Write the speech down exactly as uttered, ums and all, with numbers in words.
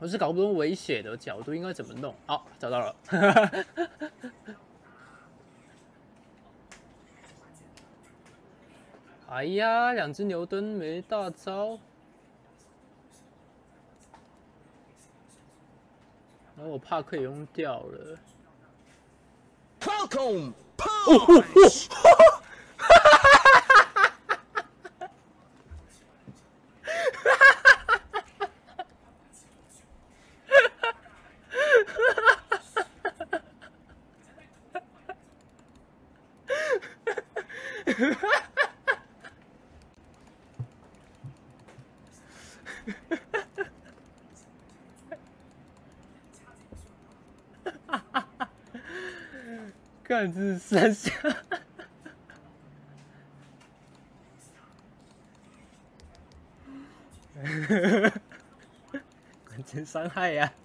我是搞不懂微血的角度应该怎么弄。好、哦，找到了。哎呀，两只牛墩没大招。然后我怕可以用掉了。 Falcon 哦哦哦！干这是三下，关键伤害呀、啊！